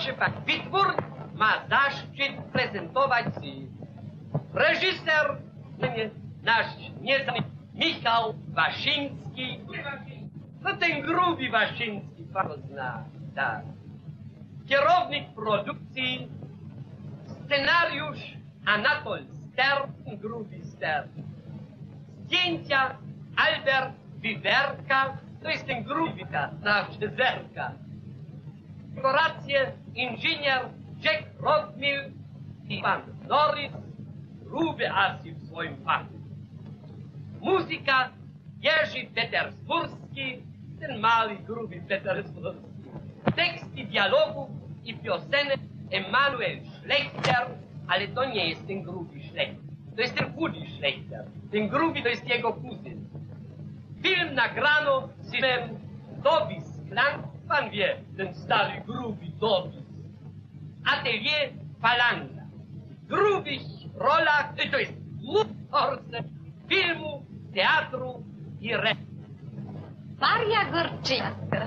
Proszę pan, wytwór ma zaszczyt prezentować reżyser, nasz nieznany Michał Waszyński. No ten gruby Waszyński, pan go zna, tak. Kierownik produkcji, scenariusz Anatol Stern, gruby Stern. Zdjęcia Albert Wiwerka, to jest ten gruby, nasz Zerka. Dekoracje inżynier Jack Rodmill i pan Norris, gruby asy w swoim fachu. Muzyka Jerzy Petersburski, ten mały, gruby Petersburski. Teksty dialogów i piosenek Emanuel Schlechter, ale to nie jest ten gruby Schlechter. To jest ten chudy Schlechter. Ten gruby to jest jego kuzyn. Film nagrano z filmem Dobis Klan. Pan wie, ten stary, gruby Dobis. Atelier Falanga. Grubych rolach, to jest mórce filmu, teatru i Maria Gorczyńska.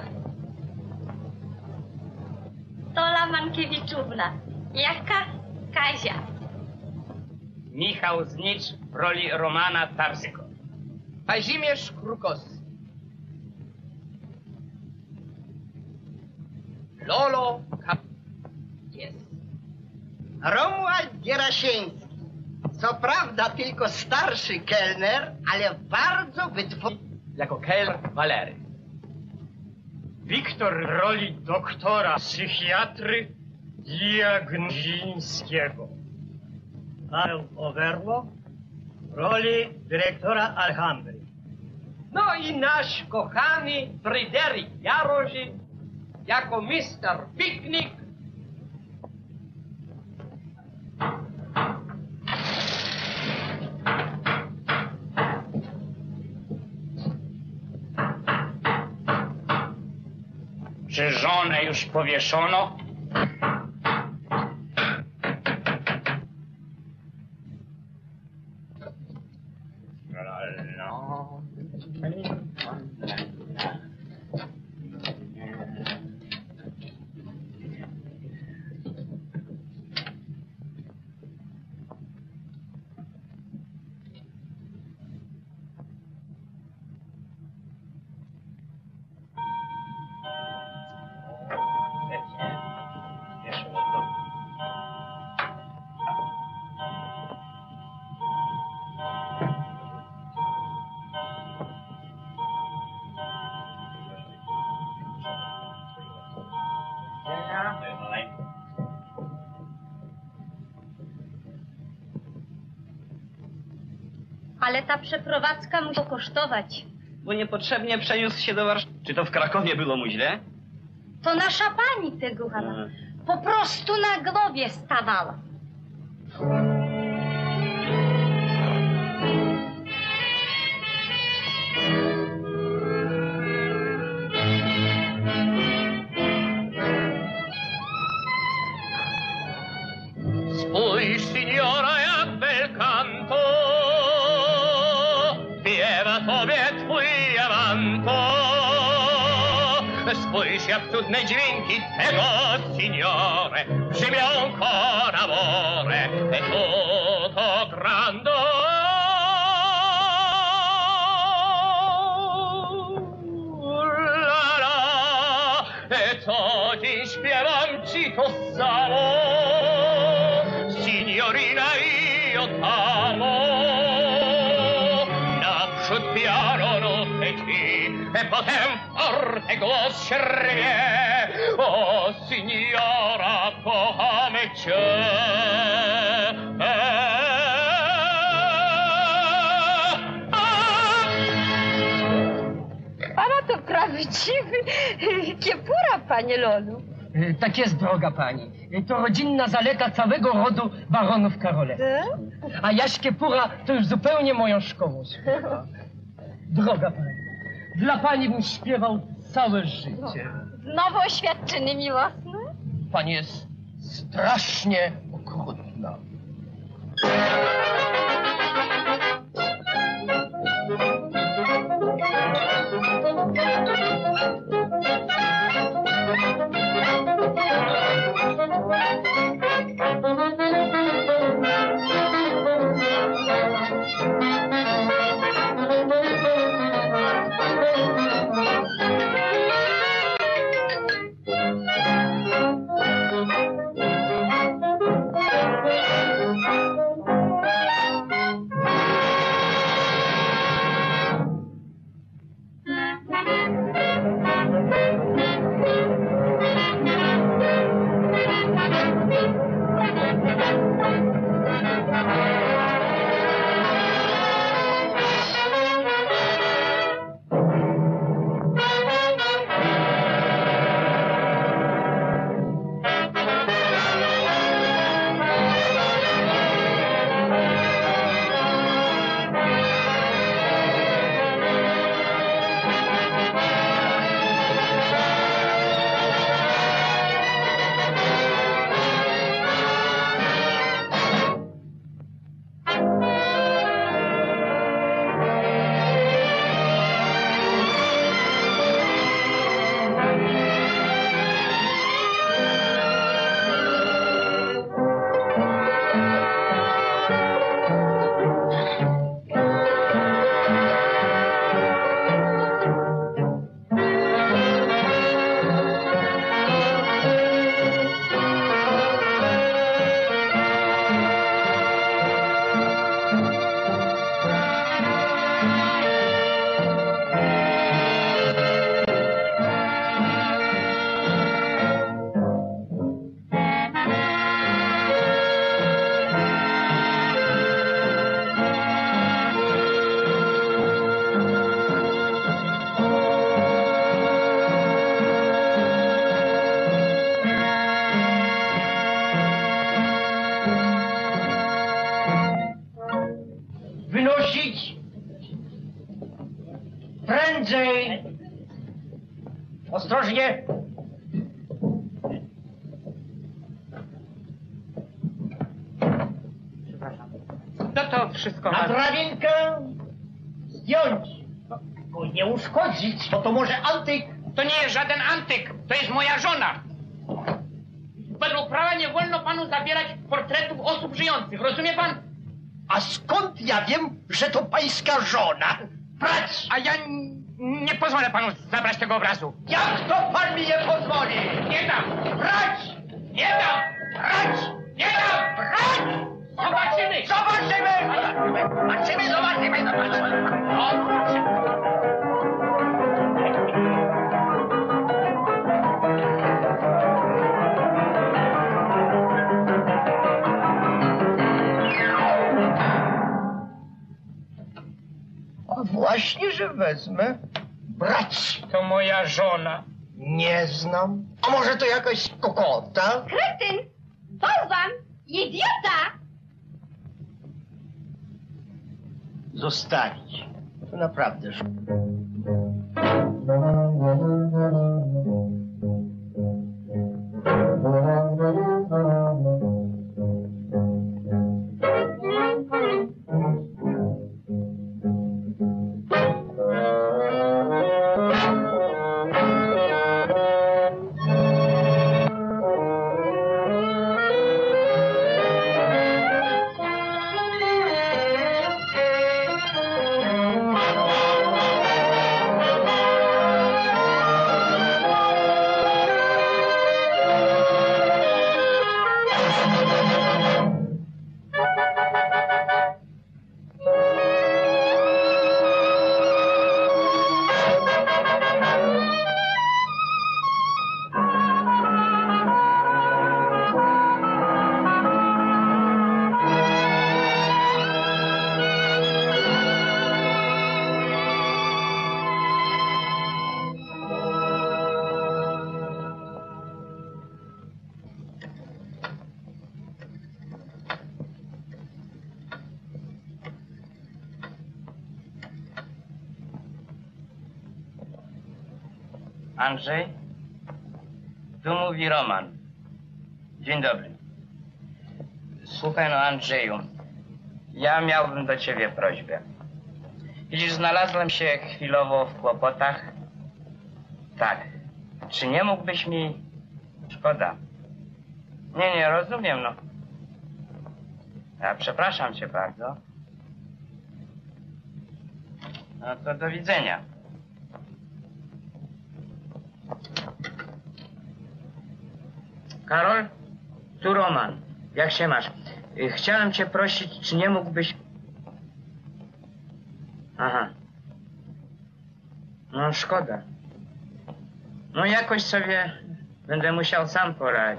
Tola Mankiewiczówna. Jaka Kazia. Michał Znicz w roli Romana Tarzyko. Kazimierz Krukowski. Lolo jest. Romuald Gierasieński. Co prawda tylko starszy kelner, ale bardzo wytworny. Jako kelner Walery. Wiktor w roli doktora psychiatry Diagnozińskiego. Paweł Overło w roli dyrektora Alhambry. No i nasz kochany Fryderyk Jaroży jako Mr. Piknik. Czy żonę już powieszono? Ale ta przeprowadzka musi kosztować. Bo niepotrzebnie przeniósł się do Warszawy. Czy to w Krakowie było mu źle? To nasza pani tego Hanna. Po prostu na głowie stawała. Spójrz, signora, jak bel canto śpiewa tobie twój amanto. Spójrz, jak cudne dźwięki tego, signore, brzmią con amore, e tutto grando. La la, e co dziś śpiewam ci to samo, signorina, io t'amo. Naprzód piano notte ci, e potem forte głos się rwie. O, signora, kochamy cię. Pana to prawdziwy kiepura, panie Lolu. Tak jest, droga pani. To rodzinna zaleta całego rodu baronów Karolewskich. A Jaś Kiepura to już zupełnie moją szkołą śpiewa. Droga pani, dla pani bym śpiewał całe życie. Znowu oświadczyny miłosne? Pani jest strasznie okrutna. Prędzej! Ostrożnie! No to wszystko. Na drabinkę zdjąć! Bo nie uszkodzić, bo to może antyk! To nie jest żaden antyk, to jest moja żona. Według prawa nie wolno panu zabierać portretów osób żyjących, rozumie pan? A skąd ja wiem, że to pańska żona? Brać! A ja nie pozwolę panu zabrać tego obrazu. Jak to pan mi nie pozwoli? Nie dam! Brać! Nie dam! Brać! Nie dam! Brać! Zobaczymy! Zobaczymy! A właśnie, że wezmę. Brać! To moja żona. Nie znam. A może to jakaś kokota? Kretyn! Bałwan! Idiota! Zostawić. To naprawdę. Andrzej? Tu mówi Roman. Dzień dobry. Słuchaj no, Andrzeju, ja miałbym do ciebie prośbę. Widzisz, znalazłem się chwilowo w kłopotach. Tak. Czy nie mógłbyś mi... Szkoda. Nie, rozumiem, no. Ja przepraszam cię bardzo. No to do widzenia. Karol? Tu Roman. Jak się masz? Chciałem cię prosić, czy nie mógłbyś... Aha. No szkoda. No jakoś sobie będę musiał sam poradzić.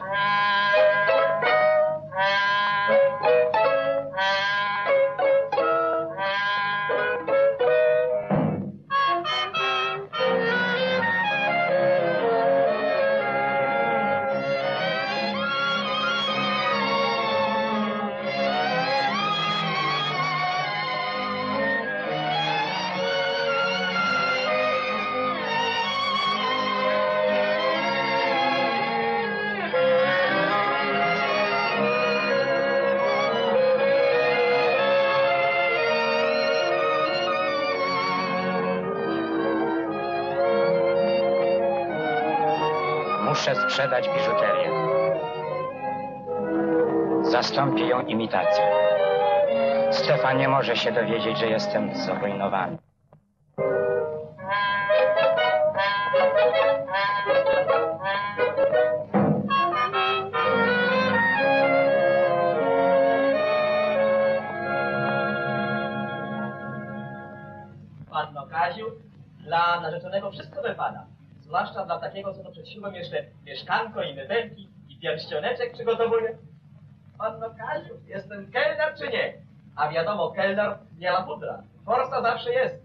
Muszę sprzedać biżuterię. Zastąpię ją imitacją. Stefan nie może się dowiedzieć, że jestem zrujnowany. Panno Kaziu, dla narzeczonego wszystko wypada. Zwłaszcza dla takiego, co to przed ślubem jeszcze mieszkanko i mebelki i pierścioneczek przygotowuje. Panno Kaziu, jest ten kelner czy nie? A wiadomo, kelner nie ma pudra. Forsa zawsze jest.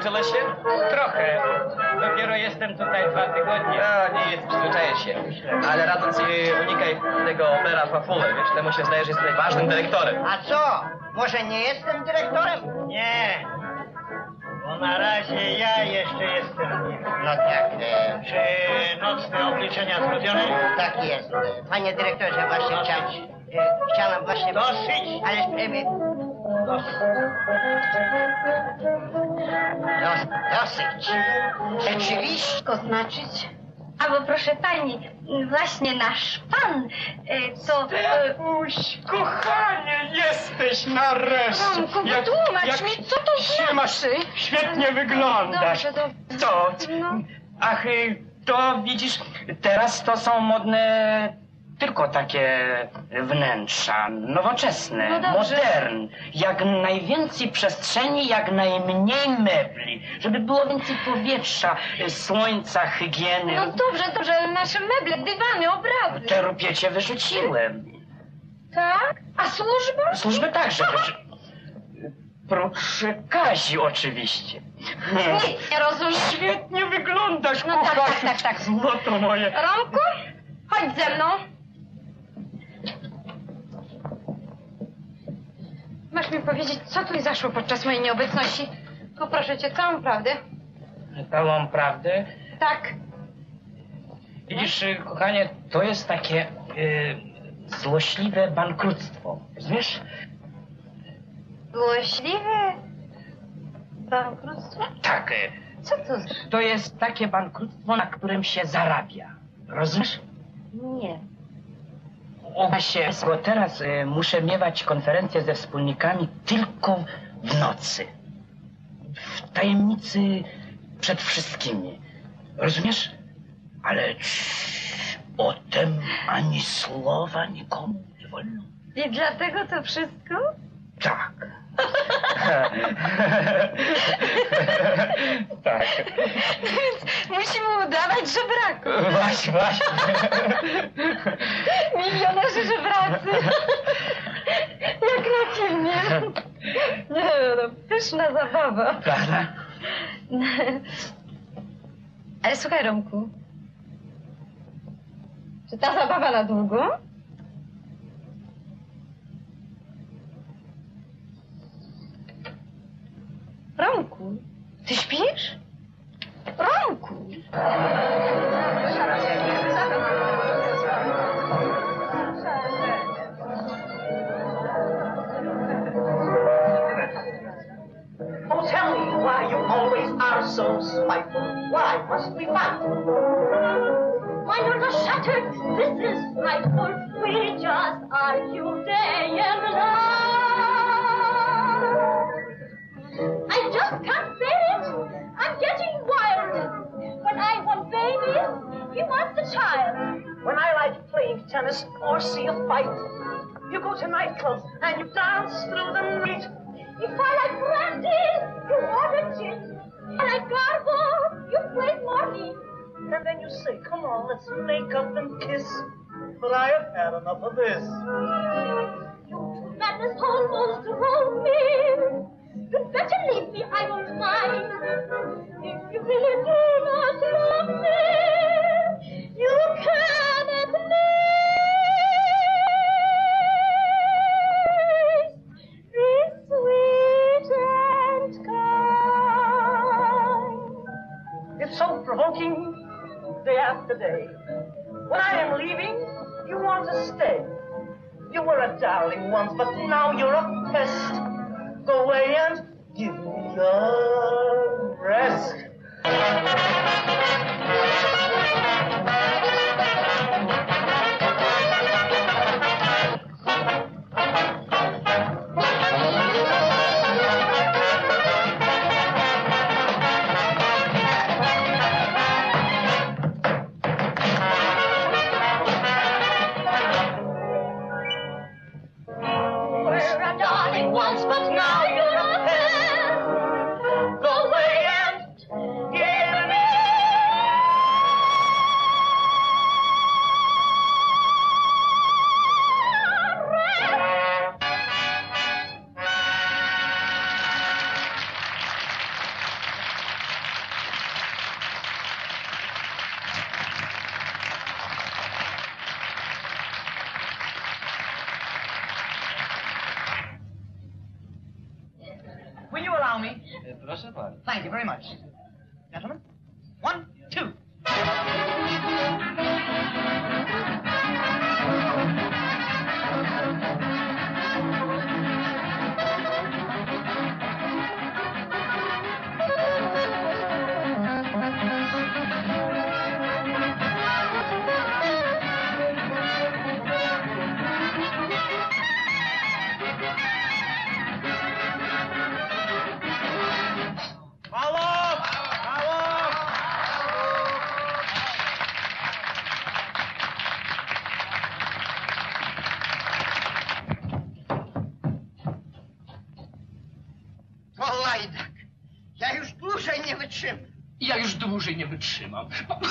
Angeles się? Trochę. Dopiero jestem tutaj 2 tygodnie. Nie jest, przyzwyczaję się. Ale radzę ci unikaj tego opera fafule, wiesz, temu się zdaje, że jest tutaj ważnym dyrektorem. A co? Może nie jestem dyrektorem? Nie. Bo na razie ja jeszcze jestem nim. No tak, Czy nocne obliczenia zrobione? tak jest. Panie dyrektorze, właśnie chciałem właśnie... Dosyć! Ale... Dosyć. Rzeczywiście. To znaczyć? Albo proszę pani, właśnie nasz pan, to... Uś, kochanie, jesteś nareszcie. Romku, wytłumacz mi, co to znaczy? Świetnie wyglądasz. Dobrze, dobrze. Co? No. Ach, to widzisz, teraz to są modne tylko takie wnętrza, nowoczesne, No dobrze. modern. Jak najwięcej przestrzeni, jak najmniej mebli. Żeby było więcej powietrza, słońca, higieny. No dobrze, nasze meble, dywany, obrazy. Te rupiecie wyrzuciłem. Tak? A służba? Służby także prócz Kazi oczywiście. Nic nie rozumiem. Świetnie wyglądasz, No tak, kochasiu. tak. Złoto moje. Romku, chodź ze mną. Masz mi powiedzieć, co tu zaszło podczas mojej nieobecności? Poproszę cię, całą prawdę. Całą prawdę. Tak. Widzisz, kochanie, to jest takie złośliwe bankructwo. Rozumiesz? Złośliwe bankructwo? Tak. Co to za... To jest takie bankructwo, na którym się zarabia. Rozumiesz? Nie. Właśnie, bo teraz muszę miewać konferencję ze wspólnikami tylko w nocy. W tajemnicy przed wszystkimi. Rozumiesz? Ale o tym ani słowa nikomu nie wolno. I dlatego to wszystko? Tak. Tak. Musimy udawać żebraku. Właśnie. Milionerzy żebracy. Jak na filmie. Nie no, pyszna zabawa. Prawda? Ale słuchaj, Romku. Czy ta zabawa na długo? Romku, ty śpisz? Romku! Oh, tell me why you always are so spiteful. Why must we fight? Why not the shattered? This is frightful. We just argue day and night. I just can't bear it. I'm getting wild. When I want babies, he wants a child. When I like playing tennis or see a fight, you go to nightclubs and you dance through the night. If I like brandy, you order gin. I like garbo, you play money. And then you say, come on, let's make up and kiss. But I have had enough of this. Madness almost drove me. You'd better leave me, I won't mind. If you really do not love me, you can at least be sweet and kind. It's so provoking, day after day. When I am leaving, you want to stay. You were a darling once, but now you're a pest. Go away and give me a rest. Once, but now you're a pest. Go away and give me. allow me? Proszę bardzo. Thank you very much. Gentlemen, 1, 2. Łajdak, ja już dłużej nie wytrzymam. Ja już dłużej nie wytrzymam.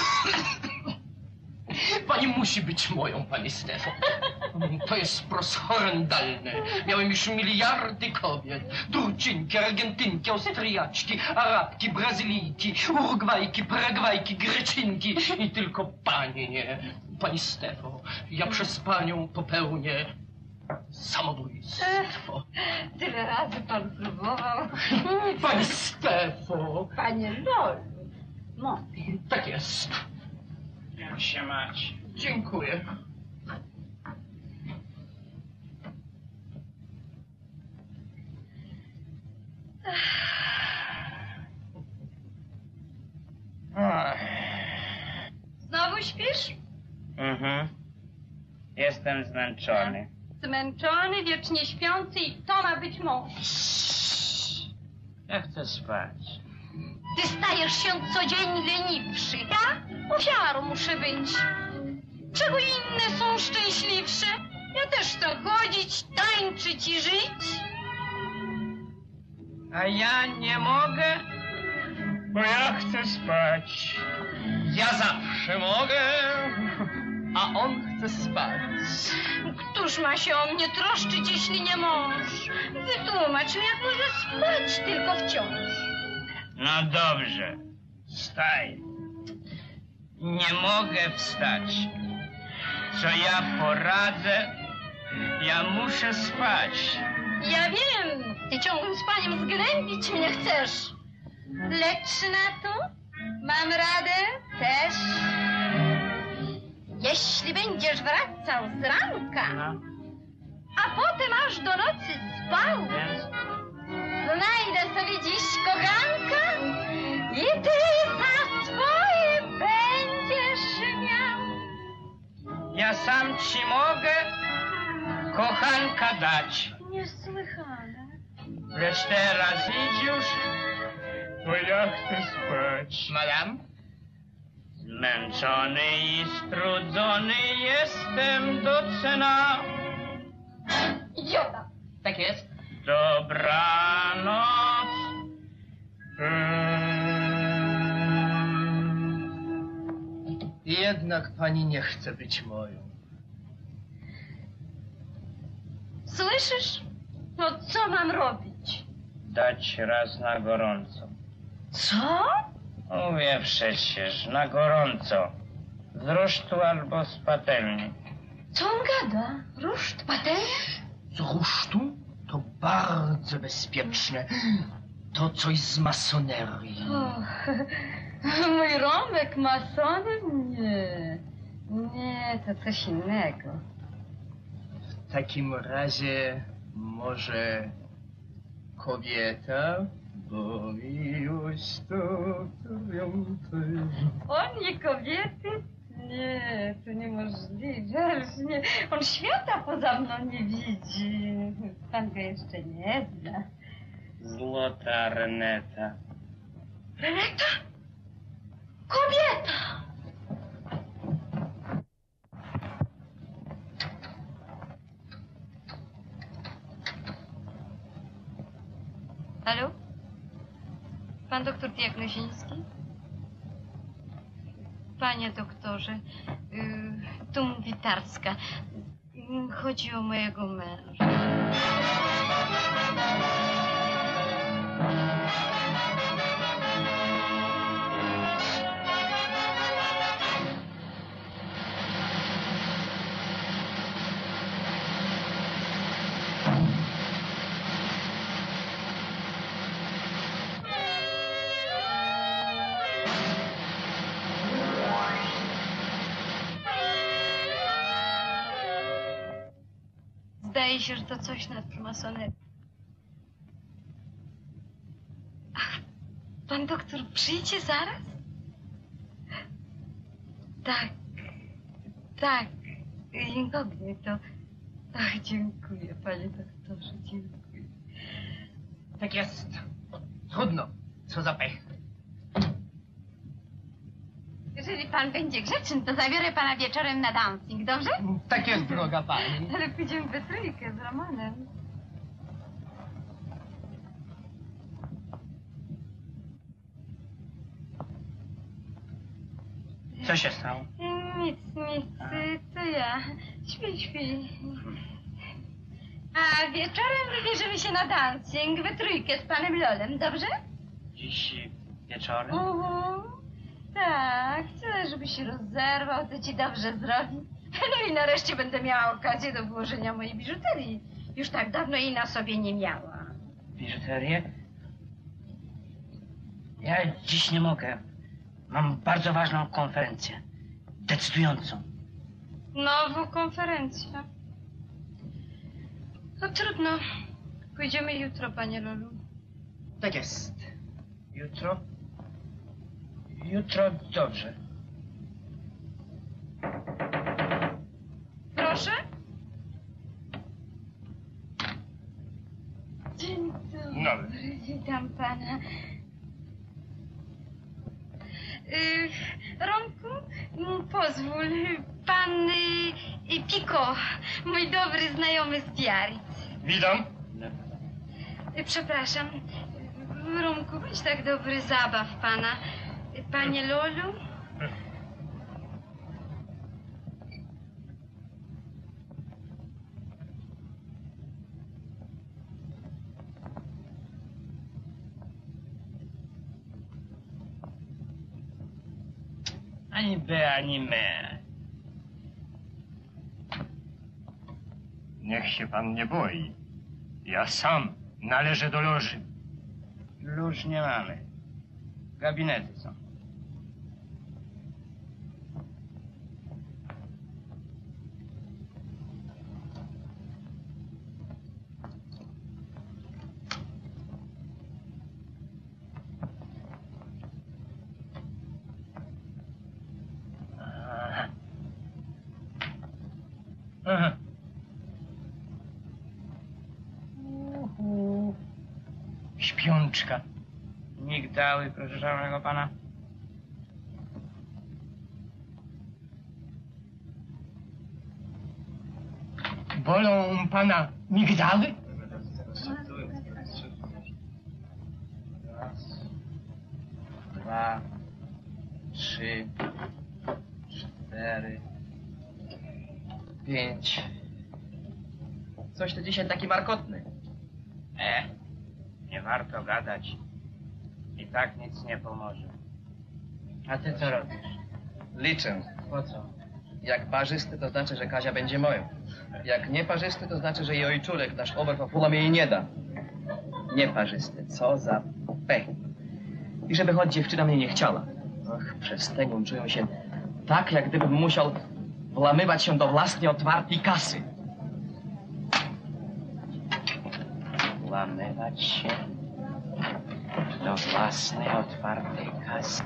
Pani musi być moją, pani Stefan. To jest wprost horrendalne. Miałem już miliardy kobiet. Turczynki, Argentynki, Austriaczki, Arabki, Brazylijki, Urugwajki, Paragwajki, Greczynki i tylko pani nie. Pani Stefo, ja przez panią popełnię samobójstwo. Tyle razy pan próbował. Pani Stefo. Panie Lol. No. Tak jest. Jak się macie? Dziękuję. Znowu śpisz? Jestem zmęczony. Zmęczony, wiecznie śpiący i to ma być mąż. Ja chcę spać. Ty stajesz się codziennie leniwszy, ja? Ofiarą muszę być. Czego inne są szczęśliwsze? Ja też chcę chodzić, tańczyć i żyć. A ja nie mogę, bo ja chcę spać. Ja zawsze mogę, a on chce spać. Któż ma się o mnie troszczyć, jeśli nie mąż? Wytłumacz mi, jak może spać tylko wciąż. No dobrze, wstaj. Nie mogę wstać. Co ja poradzę? Ja muszę spać. Ja wiem, ty ciągłym spaniem zgnębić mnie chcesz. Lecz na to mam radę też. Jeśli będziesz wracał z ranka, a potem aż do nocy spał, znajdę sobie dziś kochanka i ty za swoje będziesz miał. Ja sam ci mogę kochanka dać. Niesłychane. Lecz teraz idź już, bo ja chcę spać. Madam? Zmęczony i strudzony jestem do cena. Idiota. Tak jest. Dobranoc. Jednak pani nie chce być moją. Słyszysz? No co mam robić? Dać raz na gorąco. Co? Mówię przecież, na gorąco. Z rusztu albo z patelni. Co on gada? Ruszt, patelnia? Z rusztu? To bardzo bezpieczne. To coś z masonerii. Och, mój Romek masonem? Nie. Nie, to coś innego. W takim razie może kobieta, bo miłość to ją. On nie kobiety? Nie, to niemożliwe. Ależ nie. On świata poza mną nie widzi. Pan go jeszcze nie zna. Złota Reneta. Reneta? Kobieta! Halo? Pan doktor Diagnoziński? Panie doktorze, tu mówi Tarska. Chodzi o mojego męża. Zdaje się, że to coś na masonerię. Ach, pan doktor przyjdzie zaraz? Tak, tak, inkognito. Ach, dziękuję, panie doktorze, dziękuję. Tak jest. Trudno. Co za pech. Jeżeli pan będzie grzeczny, to zabiorę pana wieczorem na dancing, dobrze? Tak jest, droga pani. Ale pójdziemy we trójkę z Romanem. Co się stało? Nic, to ja. Śpi. A wieczorem wybierzemy się na dancing we trójkę z panem Lolem, dobrze? Dziś wieczorem? Tak, chcę, żeby się rozerwał, to ci dobrze zrobi. No i nareszcie będę miała okazję do włożenia mojej biżuterii. Już tak dawno jej na sobie nie miała. Biżuterię? Ja dziś nie mogę. Mam bardzo ważną konferencję. Decydującą. Nową konferencję. No trudno. Pójdziemy jutro, panie Lolu. Tak jest. Jutro? Jutro dobrze. Proszę? Dzień dobry, witam pana. Romku, pozwól, pan Piko, mój dobry znajomy z Biarritz. Witam. Przepraszam, Romku, bądź tak dobry, zabaw pana. Panie Lolu? Ani be, ani me. Niech się pan nie boi. Ja sam należę do loży. Lóż nie mamy. Gabinety są. Aha. Śpiączka. Migdały, proszę szanownego pana. Bolą pana migdały? Raz, dwa, trzy, cztery, 5. Coś to dzisiaj taki markotny. Nie warto gadać. I tak nic nie pomoże. A ty co robisz? Liczę. Po co? Jak parzysty, to znaczy, że Kazia będzie moją. Jak nieparzysty, to znaczy, że jej ojczulek, nasz Oberpapula, mi jej nie da. Nieparzysty, co za pech. I żeby choć dziewczyna mnie nie chciała. Och, przez tego czuję się tak, jak gdybym musiał włamywać się do własnej otwartej kasy. Włamywać się do własnej otwartej kasy.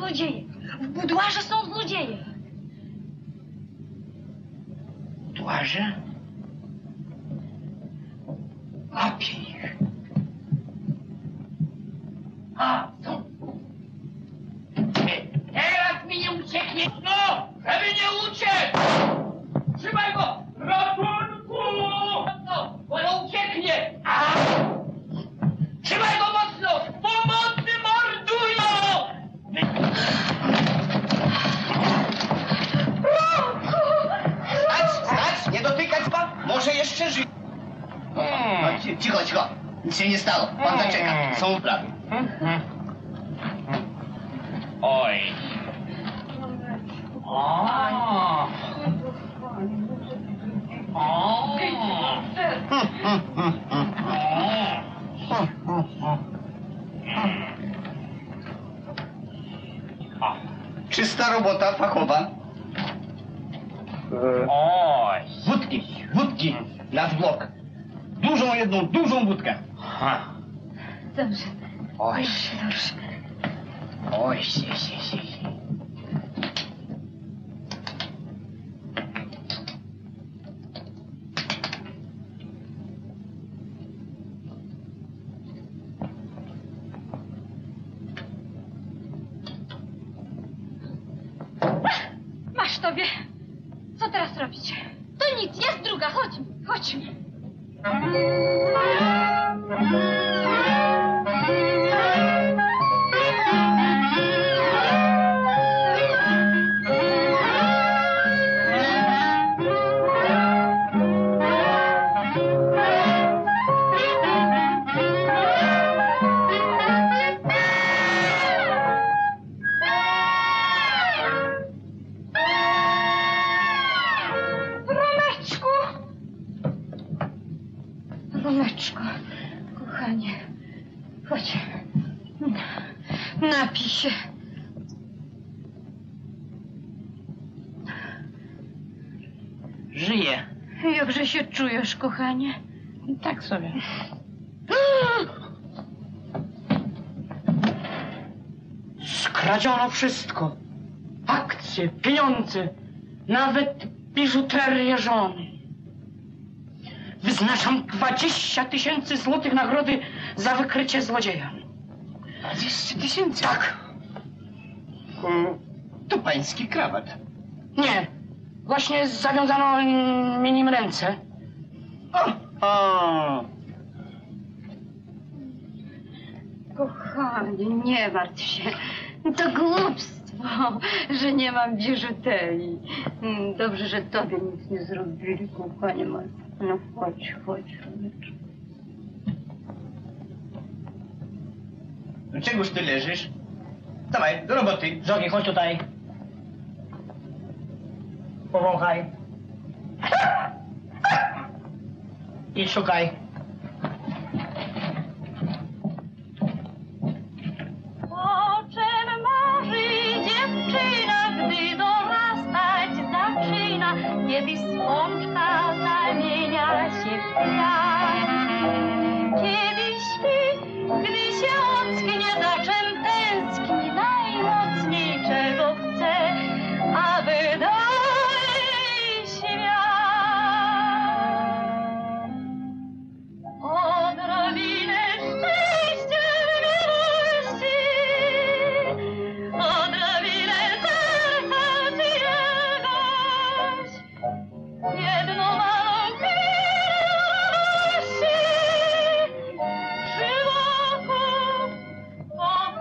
złodzieje. W buduarze są złodzieje. Buduarze? Łapię ich. A, są. Teraz mi nie ucieknie! No! Żeby nie uciekł! Trzymaj go! Ratunku! No, bo on ucieknie! A! Trzymaj go mocno! Pomocy mordują! Stać! Nie dotykać pan! Może jeszcze żyje. Cicho, cicho. Nic się nie stało. Pan zaczeka. Są uprawy. Oj! O! Czysta robota fachowa. Oj! Wódki. Na blok. Jedną dużą wódkę. Dobrze. Oj, Dobrze. oj, Masz tobie. Co teraz robić? To nic, jest druga, chodźmy, chodźmy. Romeczko, kochanie, chodź, napij się. żyję. Jakże się czujesz, kochanie? Tak sobie. Skradziono wszystko. Akcje, pieniądze, nawet biżuterię żony. Wyznaczam 20 000 złotych nagrody za wykrycie złodzieja. 20 000? Tak. To pański krawat. Nie. Właśnie zawiązano mi nim ręce. Kochanie, nie martw się. To głupstwo, że nie mam biżuterii. Dobrze, że tobie nic nie zrobili, kochanie. No chodź, Romeczko. Do czegoż ty leżysz? Dawaj, do roboty. Zogi, chodź tutaj. Powąchaj. I szukaj. O czym marzy dziewczyna, gdy dorastać zaczyna, kiedy słonczka zamienia się w piach. Kiedy śpi, gdy się ocknie, za czym tęskni najmocniej, czego chce, aby dalej świat. Odrobinę szczęścia, miłości, odrobinę serca czyjegoś, jedną małą chwilę radości, przy boku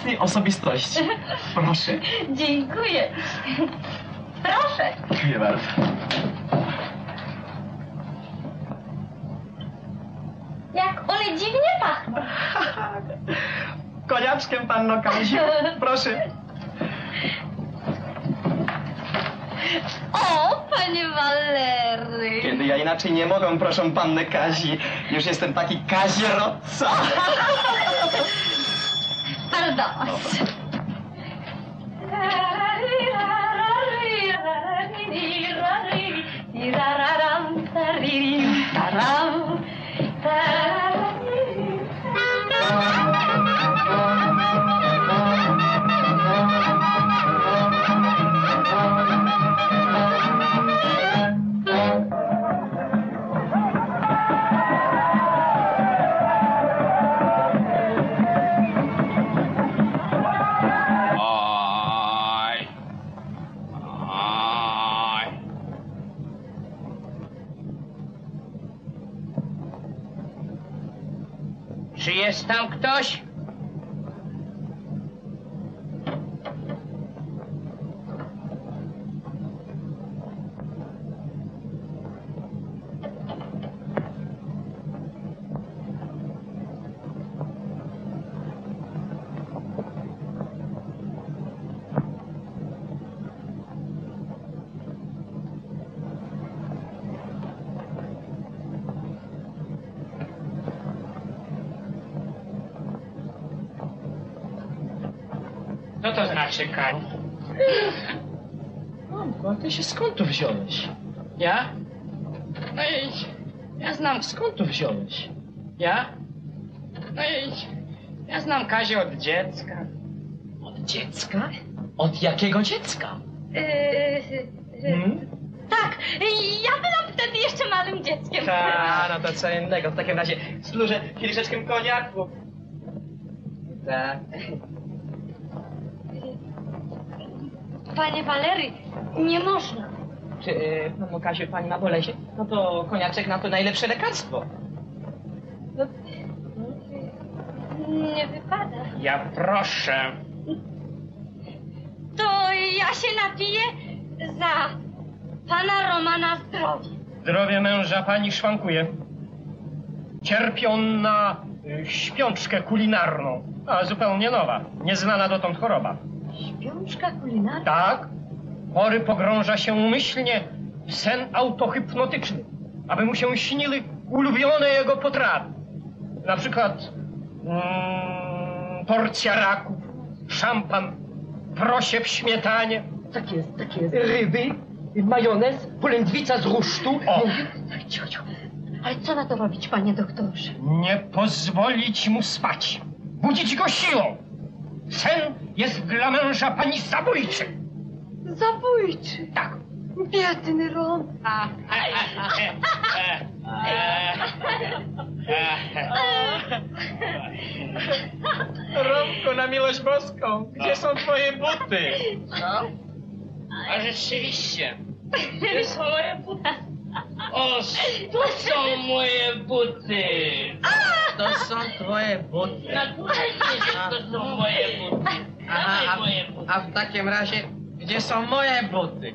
własnej osobistości. Proszę. Dziękuję. Proszę. Dziękuję bardzo. Jak one dziwnie pachną. Koniaczkiem, panno Kaziu. Proszę. O, panie Walery. Kiedy ja inaczej nie mogę, proszę pannę Kazi. Już jestem taki kazierodca. Pardon. Czy jest tam ktoś? Co to znaczy, Kań? Mamko, a ty się skąd tu wziąłeś? Ja? No i ja znam, Skąd tu wziąłeś? ja? No i ja znam Kazię od dziecka. Od dziecka? Od jakiego dziecka? Tak, ja byłam wtedy jeszcze małym dzieckiem. No to co innego. W takim razie służę kieliszeczkiem koniaku. Tak. Panie Walery, nie można. Czy, no Kaziu, pani ma boleśnie? No to koniaczek na to najlepsze lekarstwo. Nie wypada. Ja proszę. To ja się napiję za pana Romana zdrowie. Zdrowie męża pani szwankuje. Cierpi on na śpiączkę kulinarną, a zupełnie nowa, nieznana dotąd choroba. Śpiączka kulinarna? Tak, chory pogrąża się umyślnie w sen autohypnotyczny, aby mu się śniły ulubione jego potrawy. Na przykład porcja raków, szampan, prosie w śmietanie. Tak jest, tak jest. Ryby, majonez, polędwica z rusztu. O. Ciociu, ale co na to robić, panie doktorze? Nie pozwolić mu spać, budzić go siłą. Sen jest dla męża pani zabójczy. Zabójczy. Tak. Biedny Rom. Romku, na miłość boską, gdzie są twoje buty? Co? A rzeczywiście. Gdzie są moje buty? O, tu są moje buty. To są twoje buty. Naturalnie, że to są moje buty. Dawaj moje buty. A w takim razie, gdzie są moje buty?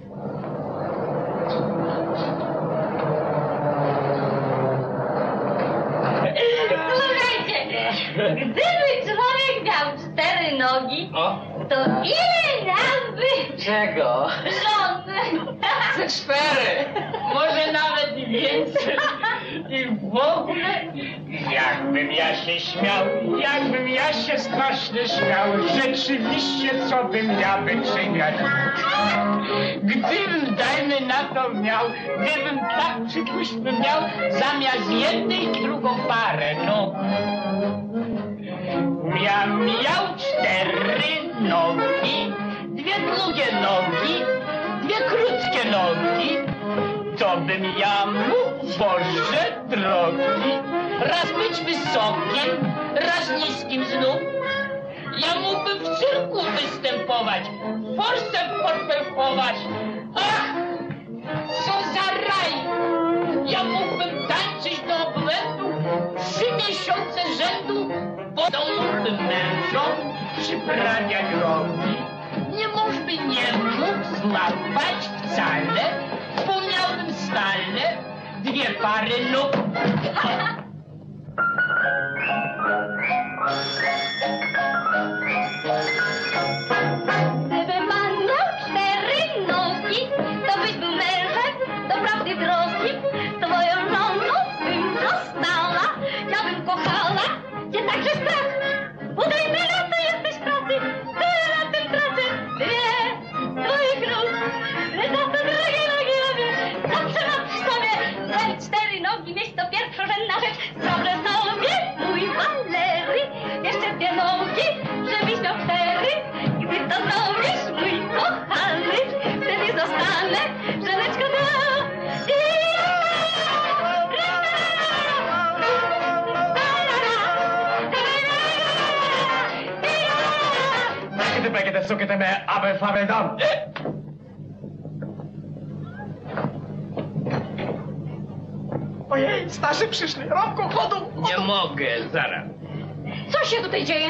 Słuchajcie, gdyby człowiek miał 4 nogi, to ile razy Czego? żony? Ze 4, może nawet i więcej. I w ogóle, jakbym ja się śmiał, jakbym ja się strasznie śmiał, rzeczywiście, co bym ja wyczyniał. Gdybym, dajmy na to miał, gdybym tak, przypuśćmy, miał zamiast jednej i drugą parę, no. Miał 4 nogi, 2 długie nogi, 2 krótkie nogi, to bym ja mógł, Boże drogi, raz być wysokim, raz niskim znów. Ja mógłbym w cyrku występować, w Polsce postępować. Ach, co za raj! Ja mógłbym tańczyć do obłędu 3 miesiące rzędu, bo mógłbym mężom przyprawiać rogi. Nie możby nie mógł złapać wcale, bo miałbym stale 2 pary nóg. Gdybym pan miał 4 nogi, to byś był mężem, doprawdy drogim. Twoją żoną bym została, ja bym kochała cię także strach. Udaj tyle, co jesteś pracy, tyle na tym tracę. 2 twoich nóg, lecz za to drogie nogi robię. Zawsze mam przy sobie te 4 nogi, mieć to pierwszorzędna rzecz. Sprawdzę sobie, mój pan Larry, jeszcze 2 nogi, żebyś miał 4. Gdy to zrobisz, mój kochany, wtedy zostanę żoneczką do... Ojej, starzy przyszli. Robku, chodu! Nie mogę, zaraz. Co się tutaj dzieje?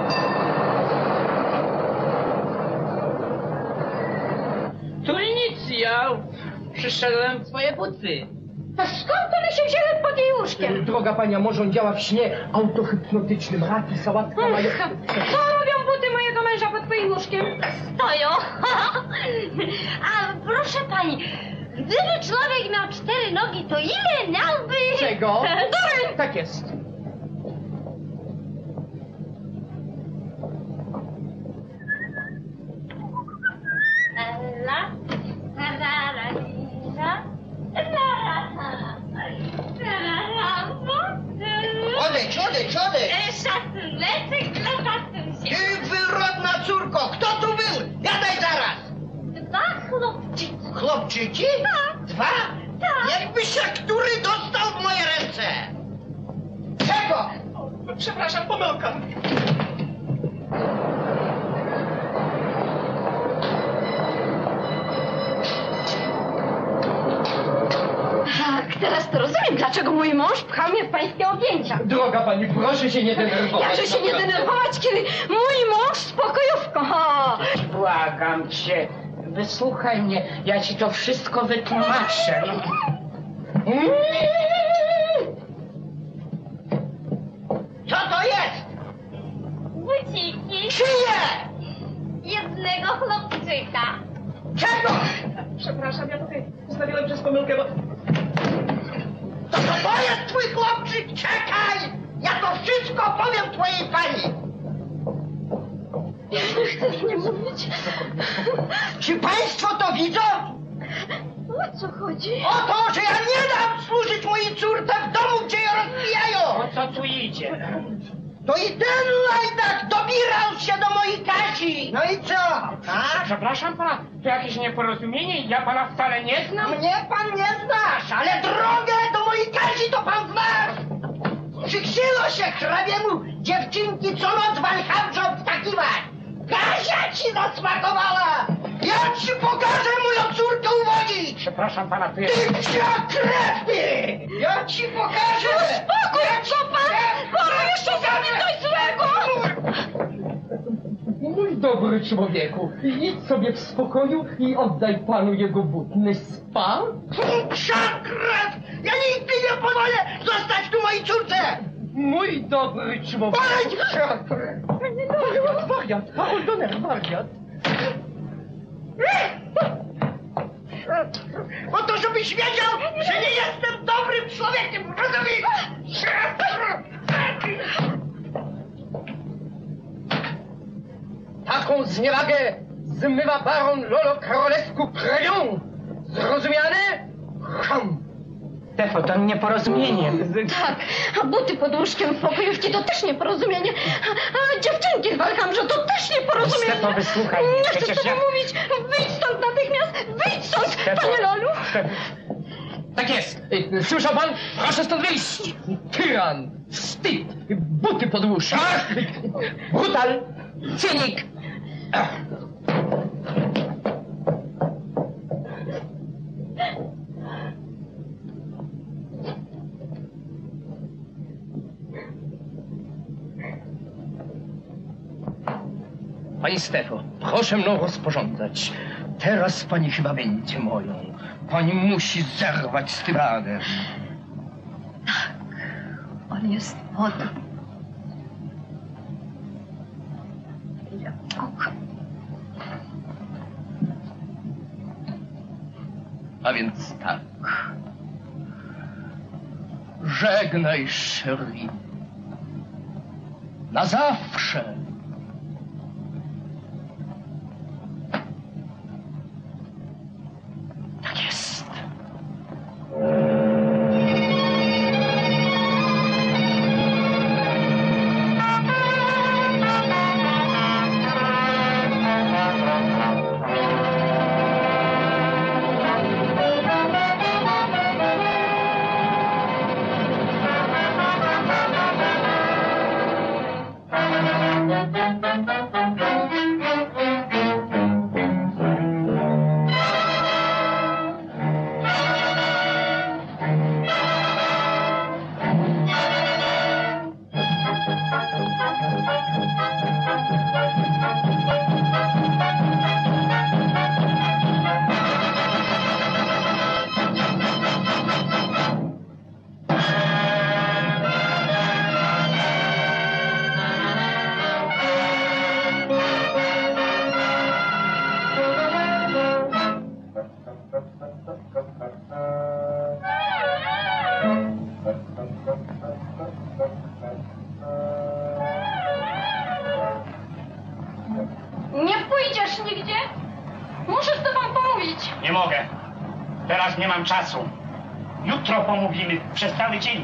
Tu nic, ja przyszedłem w swoje buty. To skąd one się wzięły pod jej łóżkiem? Droga pani, a może on działa w śnie autohypnotycznym? Raki, sałatka, mają... Co robią buty mojego męża pod twoim łóżkiem? Stoją. A proszę pani, gdyby człowiek miał 4 nogi, to ile miałby... Czego? Dureń! Tak jest. La, la, la, la, la, Odejdź! Szacuneczek dla tatusia. Ty wyrodna córko, kto tu był? Gadaj zaraz! 2 chłopczyki. Chłopczyki? Tak. 2? Tak. Jakby się który dostał w moje ręce! Czego? Przepraszam, pomyłka. Tak, teraz to rozumiem, dlaczego mój mąż pchał mnie w pańskie objęcia. Droga pani, proszę się nie denerwować. Jakże się nie denerwować, kiedy mój mąż spokojówko. Błagam cię, wysłuchaj mnie, ja ci to wszystko wytłumaczę. Co to jest? Buciki Czyje? jednego chłopczyka. Czego? Przepraszam, ja tutaj zostawiłem przez pomyłkę, bo... To jest twój chłopczyk! Czekaj! Ja to wszystko powiem twojej pani! Chcesz nie mówić? Czy państwo to widzą? O co chodzi? O to, że ja nie dam służyć mojej córce w domu, gdzie ją rozbijają! O co tu idzie? To i ten lajdak dobierał się do mojej Kasi! No i co? A? Przepraszam pana, to jakieś nieporozumienie, ja pana wcale nie znam. Mnie pan nie znasz, ale drogę do mojej Kasi to pan znasz! Przychcielo się hrabiemu dziewczynki co noc walchamczą wtakiwać! Kasia ci zasmakowała! Ja ci pokażę moją córkę uwodzić! Przepraszam pana, tu jest... Ty krewny! Ja ci pokażę! Spokój, co pan? Pan jeszcze zrobi coś złego! Mój dobry człowieku, idź sobie w spokoju i oddaj panu jego butny spał. Krew! Ja nigdy nie pozwolę zostać tu mojej córce! Mój dobry człowiek. Wariat! Wariat, Paroldoner, wariat. Po to, żebyś wiedział, że nie jestem dobrym człowiekiem, rozumiesz? Taką zniewagę zmywa baron Lolo Karolesku krwią. Zrozumiane? Ham. Tefo, to nieporozumienie. Tak, a buty pod łóżkiem w pokojówki to też nieporozumienie. A dziewczynki w Walhamrze to też nieporozumienie. Stefo, wysłuchaj, Nie chcę z przecież tobą ja- mówić. Wyjdź stąd natychmiast. Wyjdź stąd, Stefo. panie Lolu. Tak jest. Słyszał pan? Proszę stąd wyjść. Tyran, wstyd, buty pod łóżkiem. Brutal, cynik. Pani Stefo, proszę mną rozporządzać. Teraz pani chyba będzie moją. Pani musi zerwać z tym radem. Tak, on jest wodą. Ja kocham. A więc tak. Żegnaj, Sherry. Na zawsze. Tak jest. Nie pójdziesz nigdzie? Muszę z tobą pomówić. Nie mogę. Teraz nie mam czasu. Jutro pomówimy przez cały dzień.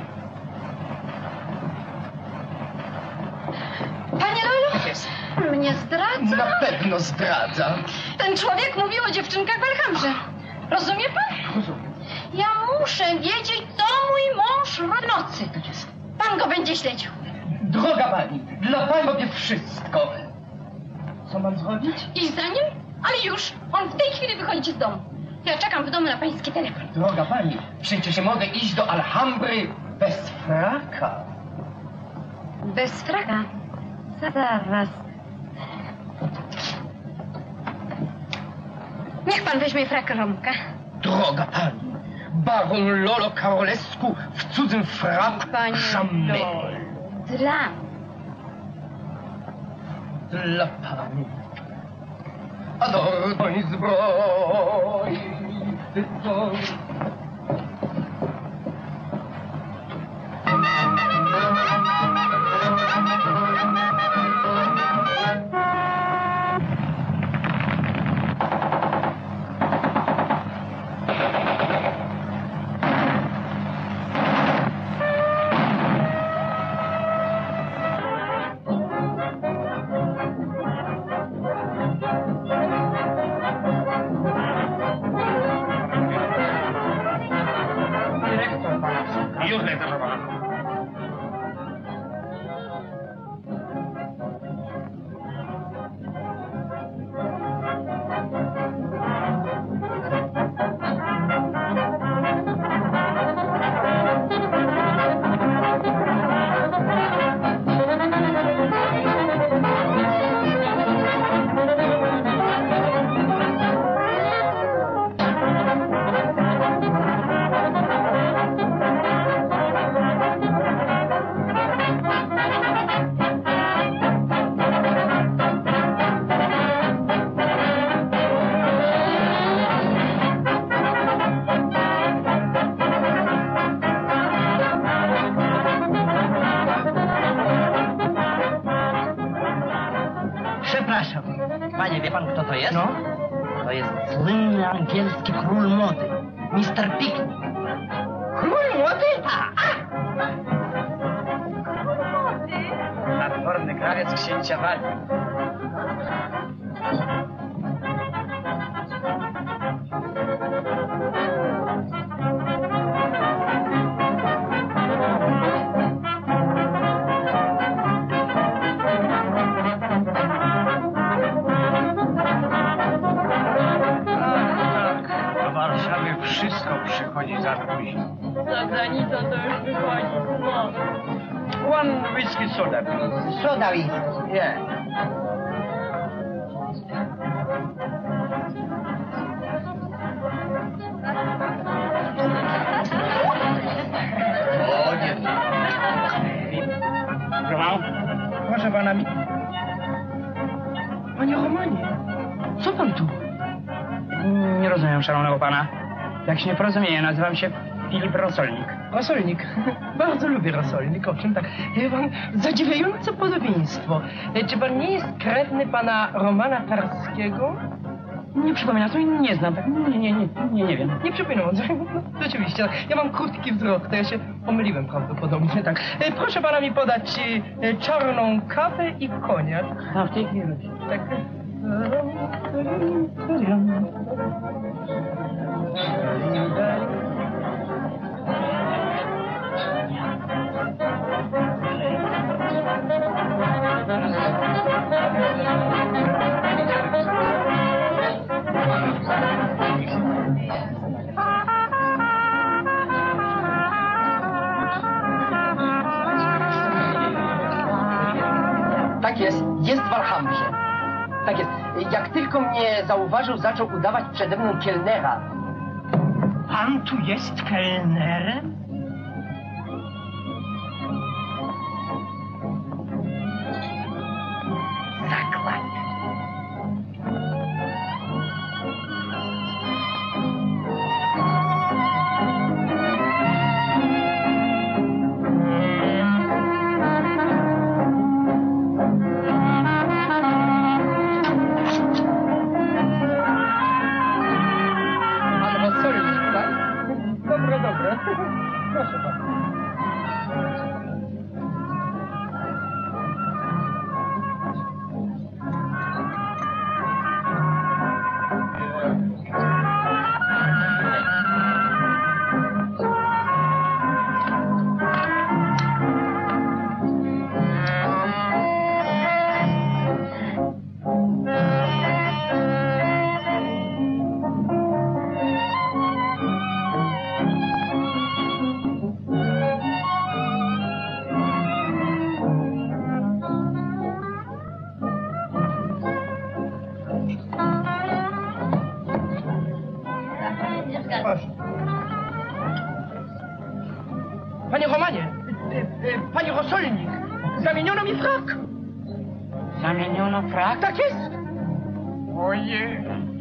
Panie Doyle, mnie zdradza. Na pewno zdradza. Ten człowiek mówił o dziewczynkach w Alhambrze. Rozumie pan? Rozumiem. Ja muszę wiedzieć, co mój mąż robi w nocy. Pan go będzie śledził. Droga pani, dla pani robię wszystko. Co mam zrobić? Iść za nim? Ale już. On w tej chwili wychodzi z domu. Ja czekam w domu na pański telefon. Droga pani, przecież nie mogę iść do Alhambry bez fraka. Bez fraka? Zaraz. Niech pan weźmie frak Romka. Droga pani, baron Lolo Karolesku w cudzym fraku jamais. Dla pani. Ador pani zbroi. Już lecę, proszę pana. Przepraszam. Panie, wie pan, kto to jest? No? To jest słynny angielski król mody. Mr. Picknick. Król młody? Tak. Nadworny krawiec księcia Wali. Do Warszawy wszystko przychodzi za późno. Za granicą to już wychodzi z mowy. One whisky soda, please. Soda whisky. Yeah. Proszę pana mi... Panie Romanie, co pan tu? Nie rozumiem szanownego pana. Jak się nie porozumieje, nazywam się Filip Rosolnik. Rosolnik. Bardzo lubię rosolnik, owszem, tak. Wie pan, zadziwiające podobieństwo. Czy pan nie jest krewny pana Romana Tarskiego? Nie przypomina, to nie znam, tak? Nie wiem. Nie przypominam. Rzeczywiście, ja mam krótki wzrok, to ja się pomyliłem prawdopodobnie, tak. Proszę pana mi podać czarną kawę i koniak. A w tej chwili. Tak. Tak jest w Alhambrzy. Tak jest. Jak tylko mnie zauważył, zaczął udawać przede mną kelnera. Pan tu jest kelnerem? Zakład. Dobra. Proszę pana. Panie Romanie, panie Rosolnik, zamieniono mi frak. Zamieniono frak? Tak jest. Ojej.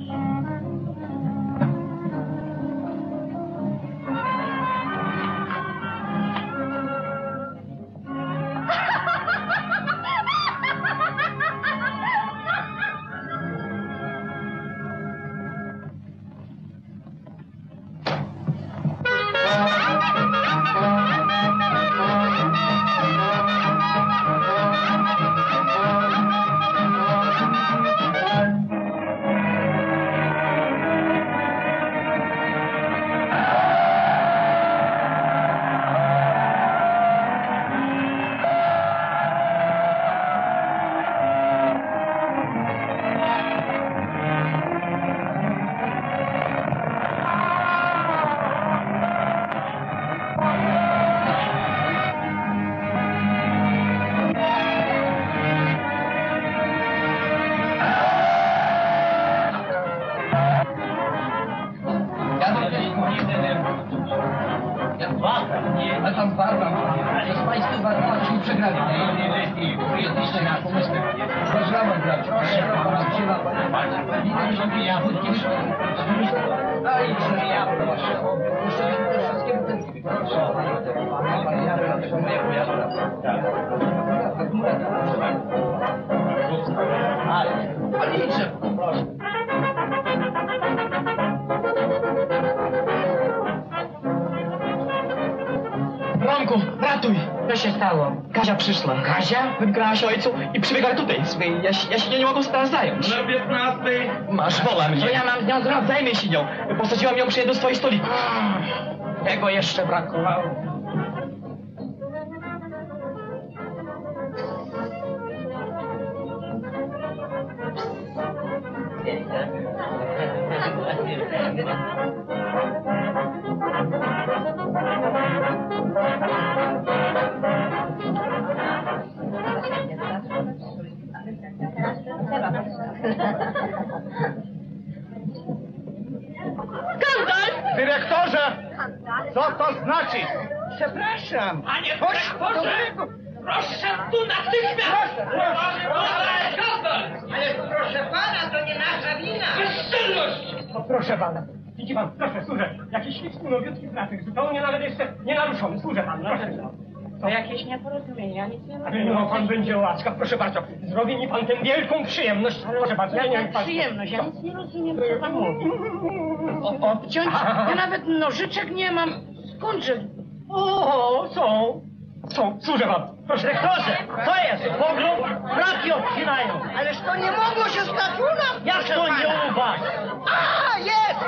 Romku, ratuj! Co się stało? Kazia przyszła. Kazia? Wygrała się ojcu i przybiegła tutaj. Słuchaj, ja się nie mogę z teraz zająć. Na 15. Masz, wola mnie. Co ja mam z nią zrobić? Zajmij się nią. Posadziłam ją przy jednym z twoich stolików. Tego jeszcze brakowało. Dyrektorze! Co to znaczy? Przepraszam. Panie dyrektorze! Proszę tu natychmiast! Ale proszę pana, to nie nasza wina. Bezczelność! O, proszę pana. Widzi pan, proszę, służę. Jakiś śliczny, nowiutki placek, zupełnie nawet jeszcze nie naruszony. Służę pan, proszę. To jakieś nieporozumienie, ja nic nie Ale no, pan będzie łaskaw, proszę bardzo. Zrobi mi pan tę wielką przyjemność. Proszę bardzo, ja nie wiem pan. Przyjemność, ja nic nie rozumiem, co pan mówi. Obciąć? Ja nawet nożyczek nie mam. Skądże? O, są. Służę wam. Proszę. Rektorze, to jest pogląd, braki obcinają. Ależ to nie mogło się stać u nas. Jak to nie u was? A, jest!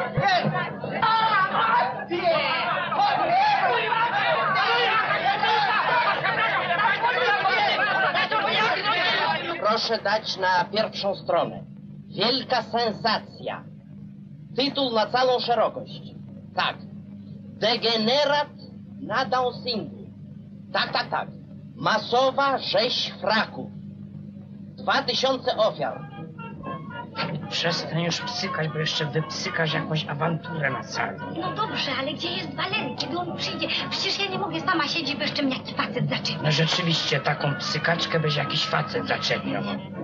Proszę dać na pierwszą stronę. Wielka sensacja. Tytuł na całą szerokość. Tak. Degenerat na dancingu. Tak. Masowa rzeź fraków. 2000 ofiar. Przestań już psykać, bo jeszcze wypsykasz jakąś awanturę na sali. No dobrze, ale gdzie jest Walery? Kiedy on przyjdzie? Przecież ja nie mogę sama siedzieć, bo jeszcze mnie jakiś facet zaczyna. No rzeczywiście, taką psykaczkę byś jakiś facet zaczepiał.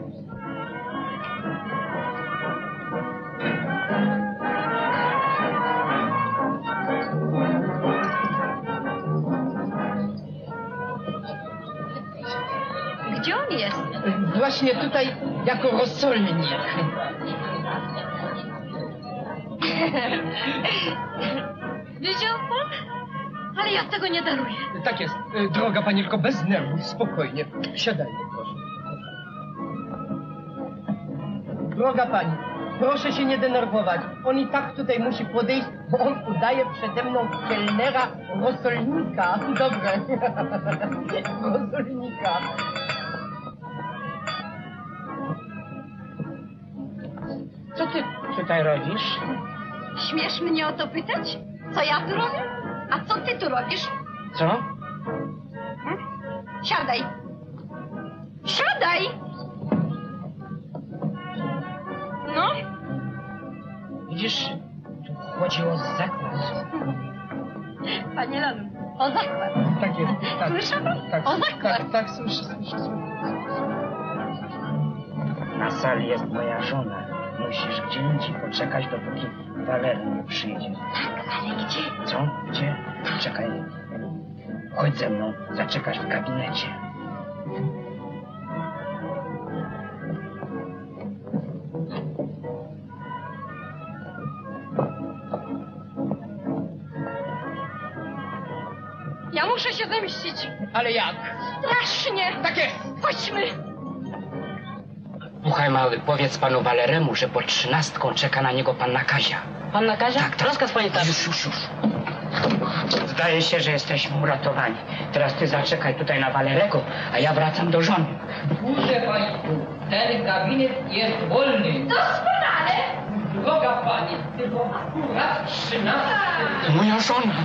Gdzie on jest? Właśnie tutaj jako rosolnik. Widział pan? Ale ja tego nie daruję. Tak jest. Droga panielko, bez nerwów, spokojnie. Siadajmy, proszę. Droga pani, proszę się nie denerwować. On i tak tutaj musi podejść, bo on udaje przede mną kelnera rosolnika. Dobre. Rosolnika. Co ty tutaj robisz? Śmiesz mnie o to pytać? Co ja tu robię? A co ty tu robisz? Co? Siadaj. Siadaj! No? Widzisz, tu chodzi o zakład. Panie Lanu, o zakład. Tak jest. Tak. Słyszę pan? Tak, O zakład. tak, słyszę. Na sali jest moja żona. Musisz gdzie indziej poczekać, dopóki Walery nie przyjdzie. Tak, ale gdzie? Co? Gdzie? Czekaj. Chodź ze mną, zaczekasz w gabinecie. Ja muszę się zemścić. Ale jak? Strasznie. Tak jest. Chodźmy. Słuchaj, mały, powiedz panu Waleremu, że pod 13 czeka na niego panna Kazia. Panna Kazia? Tak. Rozkaz pani tam. Już. Zdaje się, że jesteśmy uratowani. Teraz ty zaczekaj tutaj na Walerego, a ja wracam do żony. Proszę państwu, ten gabinet jest wolny. Doskonale. Droga pani, tylko akurat 13. Moja żona.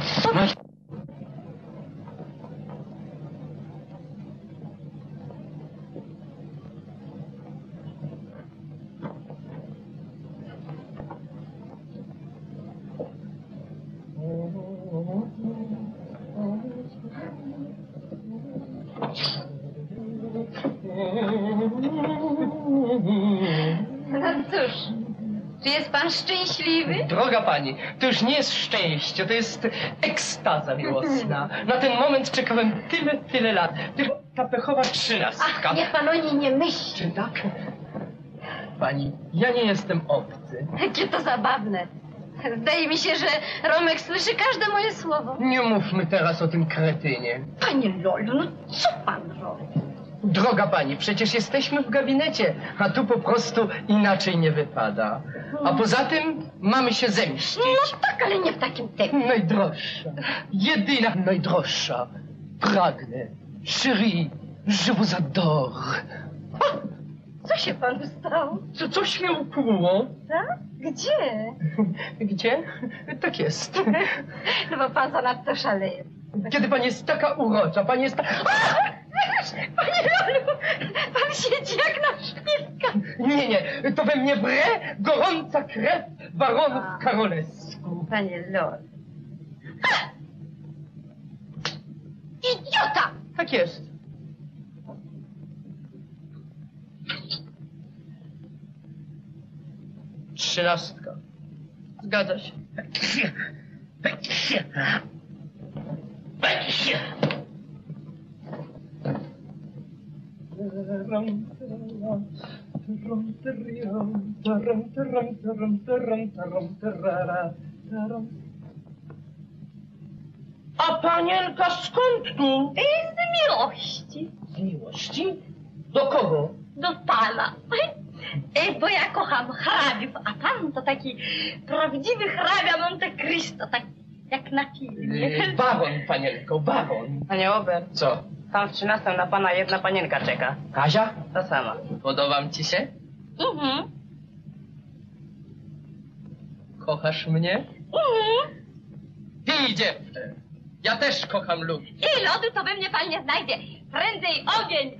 No cóż, czy jest pan szczęśliwy? Droga pani, to już nie jest szczęście, to jest ekstaza miłosna. Na ten moment czekałem tyle lat. Tylko ta pechowa 13. Ach, niech pan o niej nie myśli. Czy tak? Pani, ja nie jestem obcy. Jakie to zabawne. Zdaje mi się, że Romek słyszy każde moje słowo. Nie mówmy teraz o tym kretynie. Panie Lolu, no co pan robi? Droga pani, przecież jesteśmy w gabinecie, a tu po prostu inaczej nie wypada. A poza tym mamy się zemścić. No tak, ale nie w takim tempie. Najdroższa, jedyna najdroższa. Pragnę, chérie, je vous adore. Co się panu stało? Coś mnie ukłuło. Tak? Gdzie? Gdzie? Tak jest. No bo pan zanadto szaleje. Kiedy pani jest taka urocza, pani jest Panie Lolu, pan siedzi jak na szpilkach. Nie, to we mnie wre gorąca krew baronów Karolesku. Panie Lolu. Idiota! Tak jest. 13. Zgadza się. A panienka skąd tu? Z miłości Z miłości? Do kogo? do pana. Bo ja kocham hrabiów, a pan to taki prawdziwy hrabia Monte Cristo, tak jak na filmie. Baron, panienko, baron. Panie Ober, Co? tam w 13 na pana jedna panienka czeka. Kazia? Ta sama. Podobam ci się? Mhm. Kochasz mnie? Mhm. Pij, dziewczę. Ja też kocham ludzi. I lodu to we mnie pan nie znajdzie. Prędzej ogień.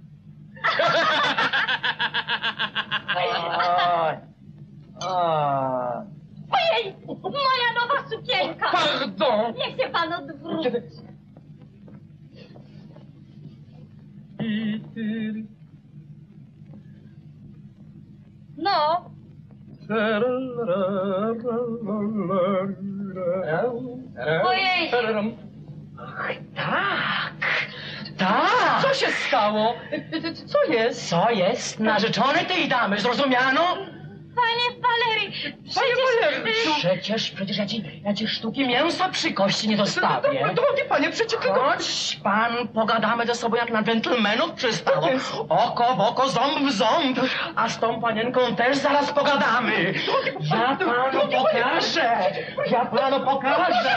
Ojej, moja nowa sukienka. Pardon! Niech się pan odwróci. No, ojej. Ach, tak. Tak. Co się stało? Co jest? Co jest? Narzeczony tej damy, zrozumiano? Panie Valery, Przecież ja ci sztuki mięsa przy kości nie dostawię. Drogi panie, przecież tylko... Chodź pan, pogadamy ze sobą jak na dżentelmenów przystało. Oko w oko, ząb w ząb. A z tą panienką też zaraz pogadamy. Ja panu pokażę. Ja panu pokażę.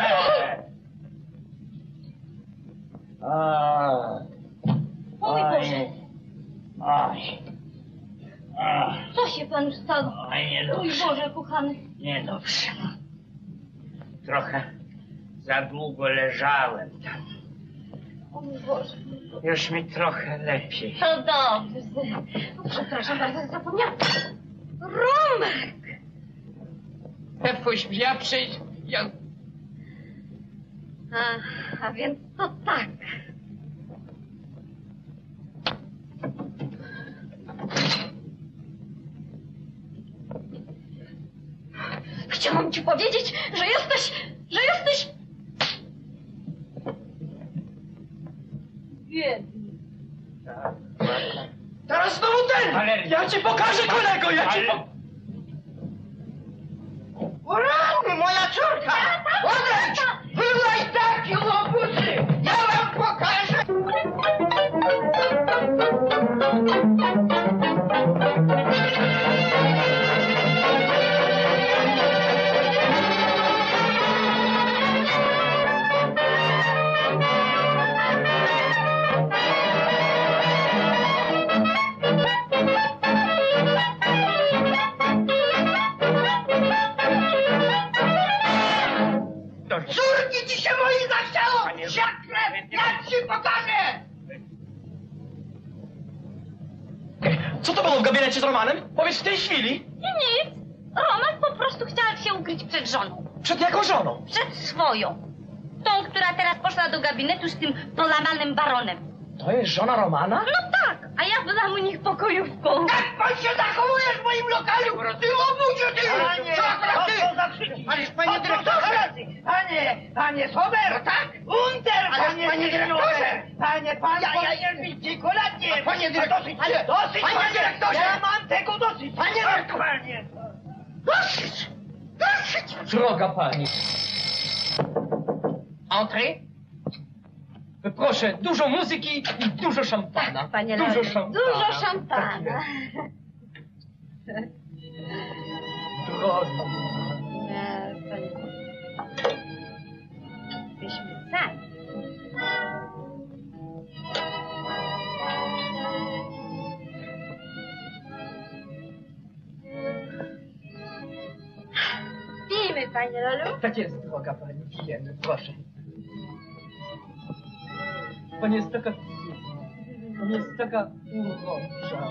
Mój Boże, Oj. co się panu stało? Oj, nie Mój dobrze. Boże, kochany. Niedobrze. Trochę za długo leżałem tam. O mój Boże. Już mi trochę lepiej. To dobrze. Przepraszam bardzo, zapomniałam. Romek! Wpuść mnie, ja przyjść. Ja... A więc to tak. Chciałam ci powiedzieć, że jesteś... biedny. Teraz znowu ten! Ja ci pokażę, kolego, ja ci O rany, moja córka! Odejdź! Byłeś taki łobuzy! Ja wam pokażę! Córki ci się moi zachciało! Siakrew, ja ci pokażę! Co to było w gabinecie z Romanem? Powiedz w tej chwili. Nic. Roman po prostu chciał się ukryć przed żoną. Przed jaką żoną? Przed swoją. Tą, która teraz poszła do gabinetu z tym polamanym baronem. To jest żona Romana? No tak, a ja byłam u nich pokojówką. Jak pan się zachowujesz w moim lokalu? Ty łobuzie, ty! Ależ panie dyrektorze! Panie Sober! Tak! Unter! Panie dyrektorze! Panie Nikolatnie! Panie dyrektorze! Dosyć, panie dyrektorze! Ja mam tego dosyć! Panie dyrektorze! Dosyć! Dosyć! Droga pani. Entree? Proszę, dużo muzyki i dużo szampana. Panie Dużo Lorek, szampana. dużo szampana. Drogi. Panie... Byśmy sami. Pijmy, panie Lolu. Tak jest, droga pani, pijemy, proszę. Pani jest taka... Pani jest taka urocza.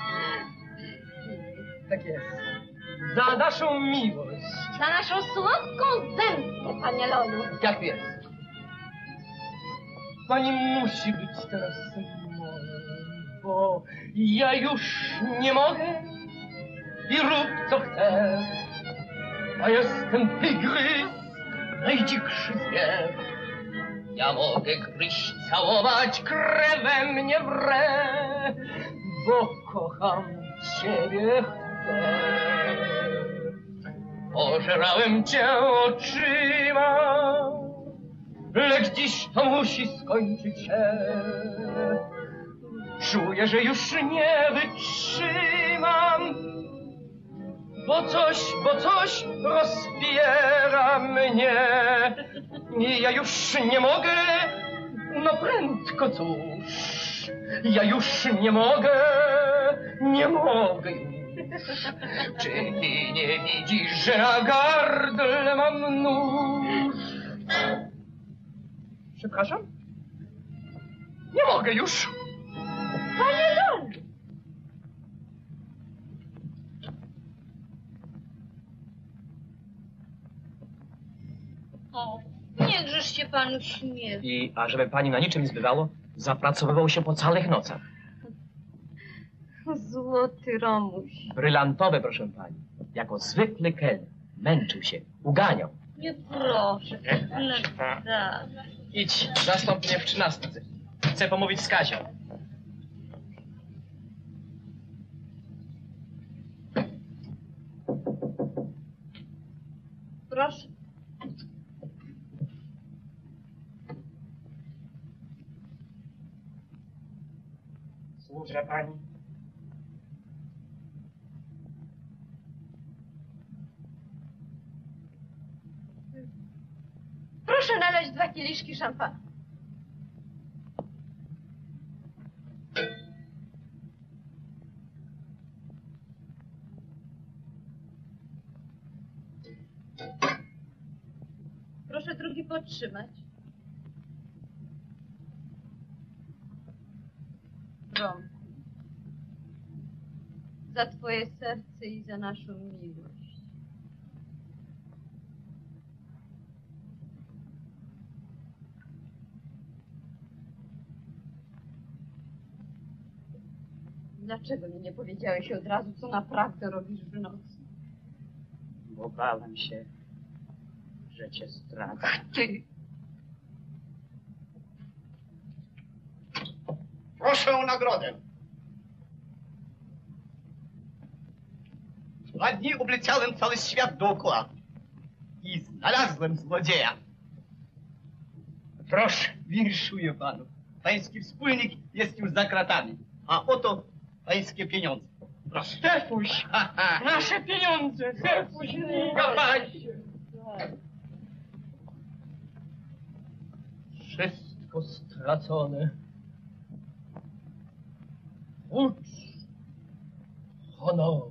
Tak jest. Za naszą miłość. Na naszą słodką zemstę, panie Lolu. Jak jest? Pani musi być teraz moją, bo ja już nie mogę i rób co chcesz. a jestem tygrys, najdzikszy zwierz. Ja mogę gryźć, całować, krew we mnie wre, bo kocham ciebie chcę. Pożerałem cię oczyma, lecz dziś to musi skończyć się. Czuję, że już nie wytrzymam, bo coś rozpiera mnie. I ja już nie mogę, no prędko cóż, ja już nie mogę już. Czy ty nie widzisz, że na gardle mam nóż? Przepraszam? Nie mogę już. Panie Lol! O, niechżeż się panu śmieje. I ażeby pani na niczym nie zbywało, zapracowywał się po całych nocach. Złoty Romuś. Brylantowe, proszę pani. Jako zwykły kelner. Męczył się, uganiał. Nie proszę, tak. Idź, zastąp mnie w 13. Chcę pomówić z Kazią. Proszę. Służę pani. Proszę nalać 2 kieliszki szampana. Proszę drugi podtrzymać. Rom. Za twoje serce i za naszą miłość. Dlaczego mi nie powiedziałeś od razu, co naprawdę robisz w nocy? Bo bałem się, że cię zdradzę. Ty! Proszę o nagrodę. 2 dni obleciałem cały świat dookoła i znalazłem złodzieja. Proszę, winszuję panu. Pański wspólnik jest już za kratami, a oto pańskie pieniądze. Proszę. Stefuś, nasze pieniądze, Stefuś, nie gadaj. Wszystko stracone. Ucz, honor.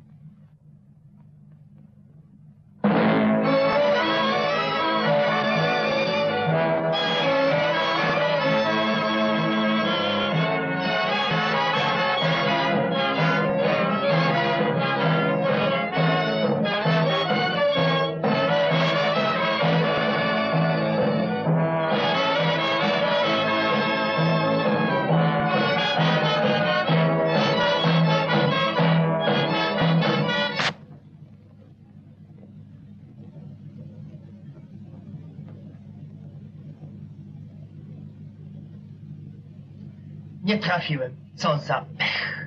Nie trafiłem. Co za pech.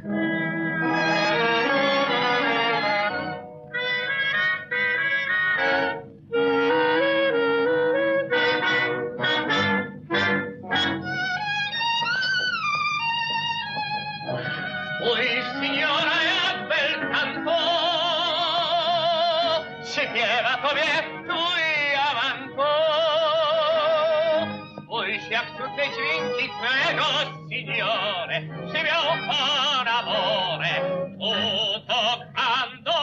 Spójrz, signora, jak bel canto, śpiewa tobie tu i avanto. Spójrz, jak cudne dźwięki twego, signore, śpiewał con amore, tutto grando.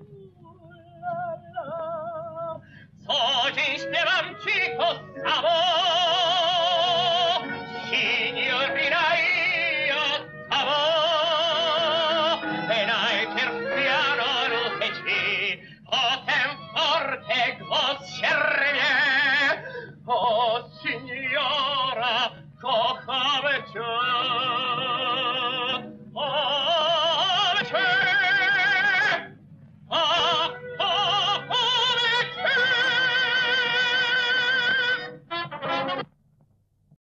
Co dzień śpiewam ci to samo,